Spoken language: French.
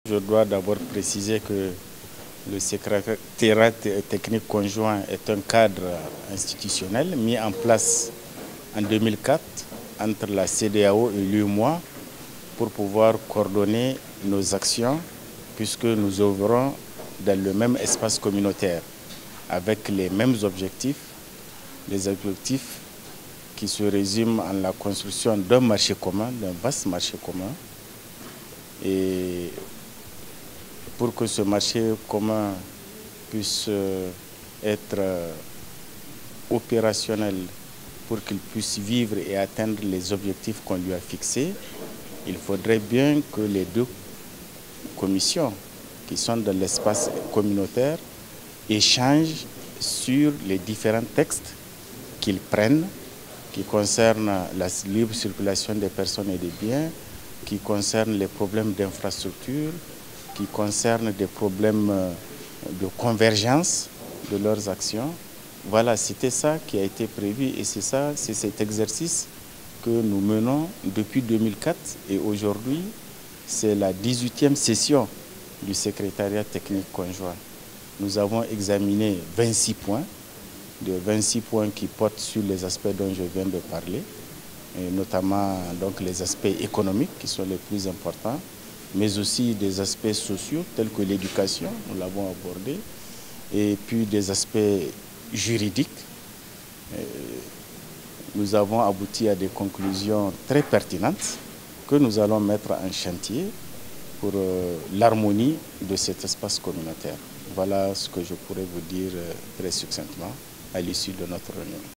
Je dois d'abord préciser que le secrétariat technique conjoint est un cadre institutionnel mis en place en 2004 entre la CEDEAO et l'UEMOA pour pouvoir coordonner nos actions puisque nous œuvrons dans le même espace communautaire avec les mêmes objectifs, les objectifs qui se résument en la construction d'un marché commun, d'un vaste marché commun. Et pour que ce marché commun puisse être opérationnel, pour qu'il puisse vivre et atteindre les objectifs qu'on lui a fixés, il faudrait bien que les deux commissions qui sont dans l'espace communautaire échangent sur les différents textes qu'ils prennent, qui concernent la libre circulation des personnes et des biens, qui concernent les problèmes d'infrastructure, qui concernent des problèmes de convergence de leurs actions. Voilà, c'était ça qui a été prévu et c'est cet exercice que nous menons depuis 2004 et aujourd'hui, c'est la 18e session du secrétariat technique conjoint. Nous avons examiné 26 points, qui portent sur les aspects dont je viens de parler, et notamment donc, les aspects économiques qui sont les plus importants, mais aussi des aspects sociaux tels que l'éducation, nous l'avons abordé, et puis des aspects juridiques. Nous avons abouti à des conclusions très pertinentes que nous allons mettre en chantier pour l'harmonie de cet espace communautaire. Voilà ce que je pourrais vous dire très succinctement à l'issue de notre réunion.